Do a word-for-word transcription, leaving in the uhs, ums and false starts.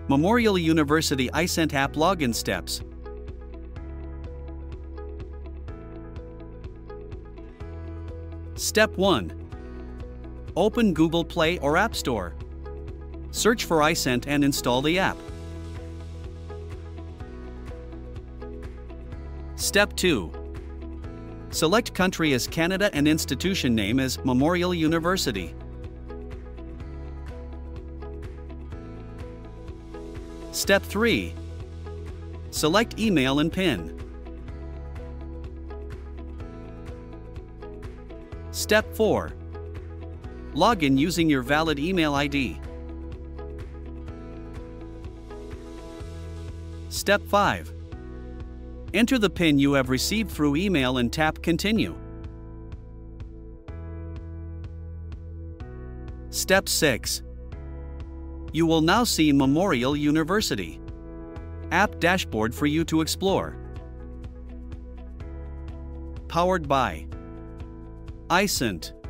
Memorial University iCent app login steps. Step one. Open Google Play or App Store. Search for iCent and install the app. Step two. Select country as Canada and institution name as Memorial University. Step three. Select email and PIN. Step four. Log in using your valid email I D. Step five. Enter the PIN you have received through email and tap Continue. Step six. You will now see Memorial University app dashboard for you to explore. Powered by iCent.